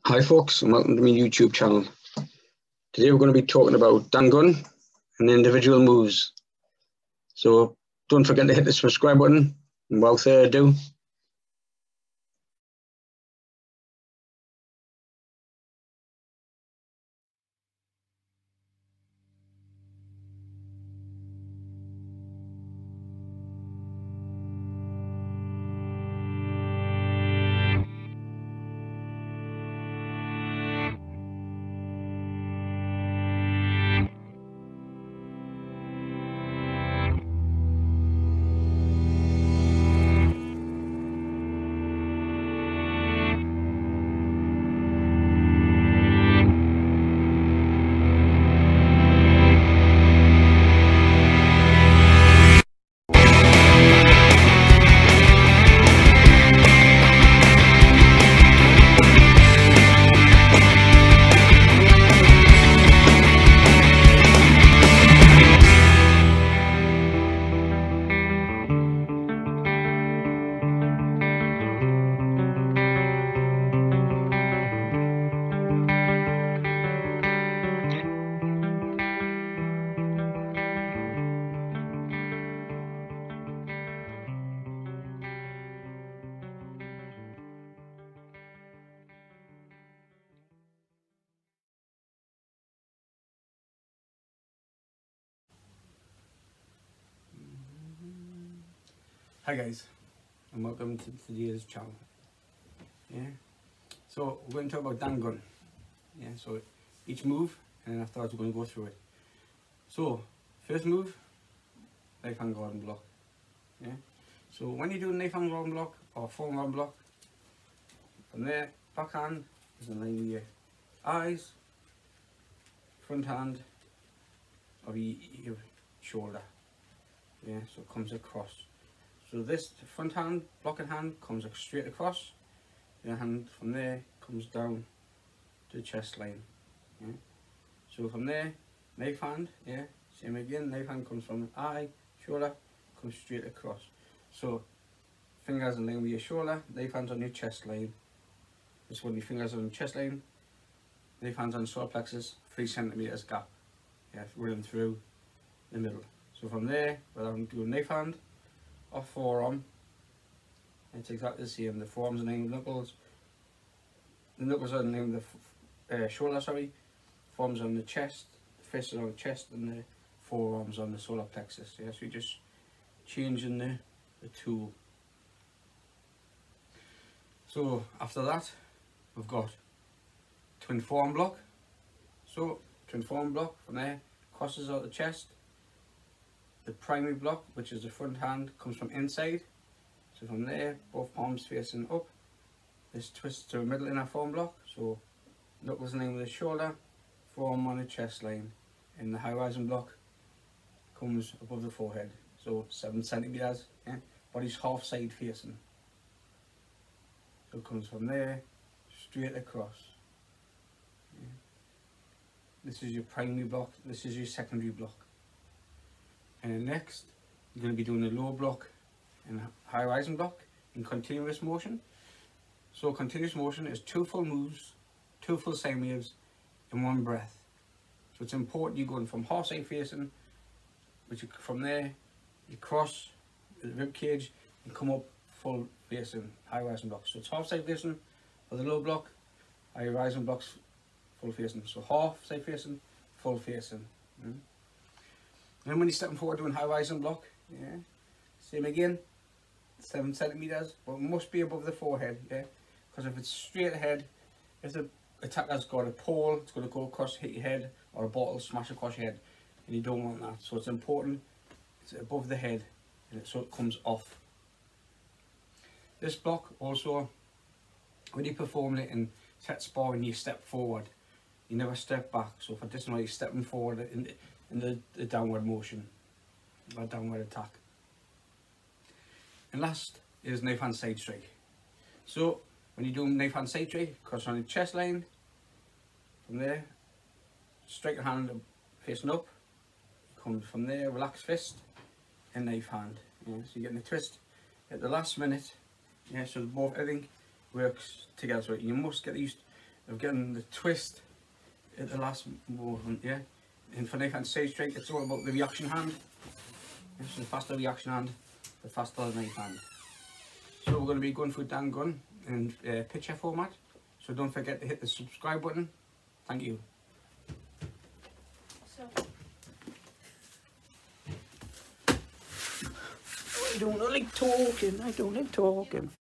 Hi folks, and welcome to my YouTube channel. Today we're going to be talking about Dangun and individual moves. So don't forget to hit the subscribe button, and without further ado, Hi guys, and welcome to today's channel. So we're going to talk about Dangun. So each move, and then afterwards we're going to go through it. So first move, knife hand garden block. So when you do a knife hand garden block or full garden block, from there, back hand is in line with your eyes, front hand of your shoulder. So it comes across. So this front hand, blocking hand, comes straight across. Your hand from there comes down to the chest line. So from there, knife hand, same again, knife hand comes from eye, shoulder, comes straight across. So fingers in line with your shoulder, knife hands on your chest line. This one, your fingers on your chest line, knife hands on solar plexus, 3 centimeters gap, running through the middle. So from there, whether I'm doing knife hand or forearm, it's exactly the same. The forearms are named knuckles. The knuckles are named the shoulder, forearms on the chest, the fists are on the chest, and the forearms on the solar plexus. So you're just changing the tool. So after that, we've got twin forearm block. So twin forearm block, from there, crosses out the chest. The primary block, which is the front hand, comes from inside. So from there, both palms facing up. This twists to the middle in our forearm block. So knuckles in line with the shoulder, forearm on the chest line. And the high rising block comes above the forehead. So 7 centimeters. Body's half side facing. So it comes from there, straight across. This is your primary block, this is your secondary block. And then next, you're going to be doing a low block and high rising block in continuous motion. So continuous motion is 2 full moves, 2 full sine waves in 1 breath. So it's important you're going from half side facing, which from there you cross the rib cage and come up full facing, high rising block. So it's half side facing for the low block, high rising blocks full facing. So half side facing, full facing. And then when you're stepping forward doing high rising block, same again, 7 centimeters, but it must be above the forehead, because if it's straight ahead, if the attacker's got a pole, it's going to go across, hit your head, or a bottle smash across your head, and you don't want that. So it's important it's above the head, and so it comes off. This block also, when you're performing it in set sparring, you step forward, you never step back. So for this one, you're stepping forward in the downward motion, or downward attack. And last is knife hand side strike. So when you do knife hand side strike, cross on the chest line, from there, strike your hand facing up, comes from there, relaxed fist, and knife hand. So you're getting a twist at the last minute. So both everything works together. So you must get used of getting the twist at the last moment, yeah. And for knife hand side strike, it's all about the reaction hand. So the faster reaction hand, the faster the knife hand. So we're going to be going through Dan Gunn in picture format. So don't forget to hit the subscribe button. Thank you. I don't like talking.